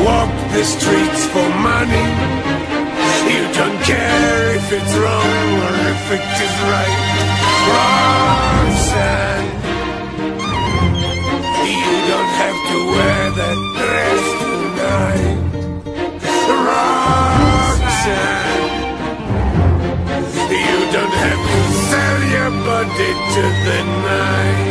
walk the streets for money. You don't care if it's wrong or if it is right. Roxanne, you don't have to wear that dress tonight. Roxanne, you don't have to sell your body to the night.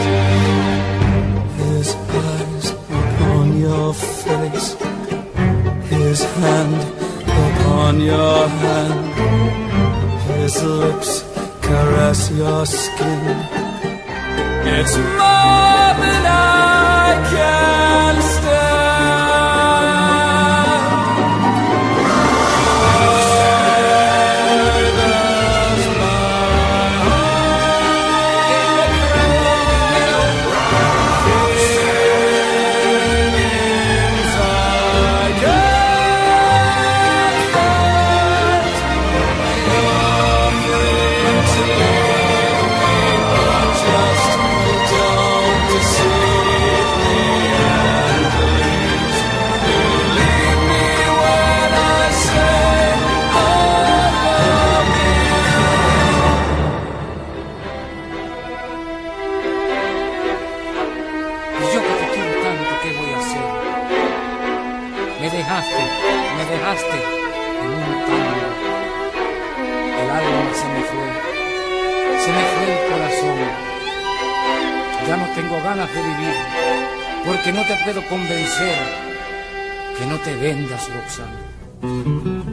His eyes upon your face, his hand upon your hand, his lips caress your skin. It's more than I can stand. Me dejaste en un tango. El alma se me fue el corazón. Ya no tengo ganas de vivir, porque no te puedo convencer que no te vendas, Roxanne.